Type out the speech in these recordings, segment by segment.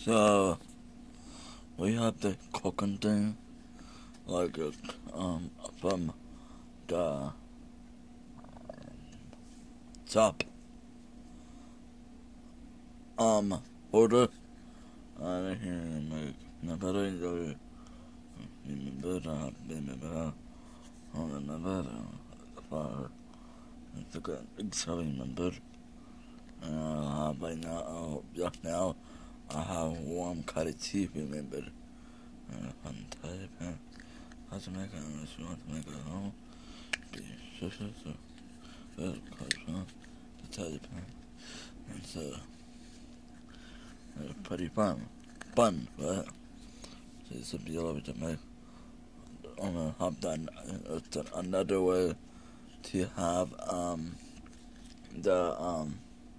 So we have the cooking thing, like from the top order. I hear like never enjoy remember for the good remember. By now, just now, I have warm curry tea, remember. Fun type, how to make it, unless you want to make it at home. Be sure, very close, the type, and so, pretty fun, right? So it's a be able to make, have done, another way to have, the,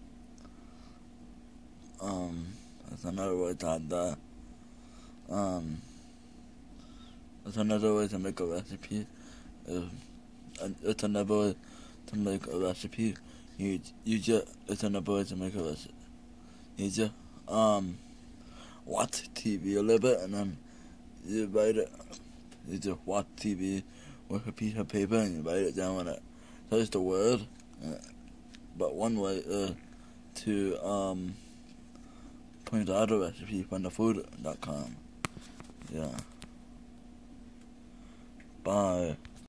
that's another way to have the, that's another way to make a recipe. It's another way to make a recipe. It's another way to make a recipe. You just, watch TV a little bit and then you write it. You just watch TV with a piece of paper and you write it down on it. So it's the word. But one way is to, point out a recipe from the food.com. Yeah. Bye.